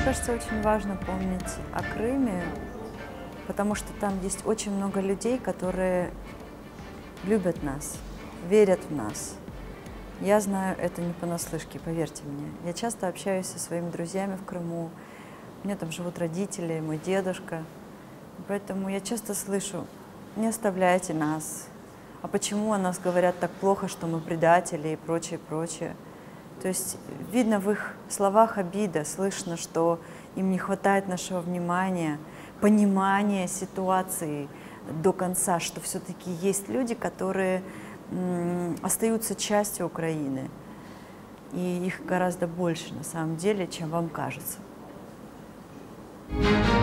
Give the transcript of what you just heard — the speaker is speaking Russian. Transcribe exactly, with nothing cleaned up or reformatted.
кажется, очень важно помнить о Крыме, потому что там есть очень много людей, которые любят нас, верят в нас. Я знаю это не понаслышке, поверьте мне. Я часто общаюсь со своими друзьями в Крыму. У меня там живут родители, мой дедушка. Поэтому я часто слышу: не оставляйте нас. А почему о нас говорят так плохо, что мы предатели и прочее, прочее. То есть видно в их словах обида, слышно, что им не хватает нашего внимания, понимания ситуации до конца, что все-таки есть люди, которые м, остаются частью Украины. И их гораздо больше на самом деле, чем вам кажется.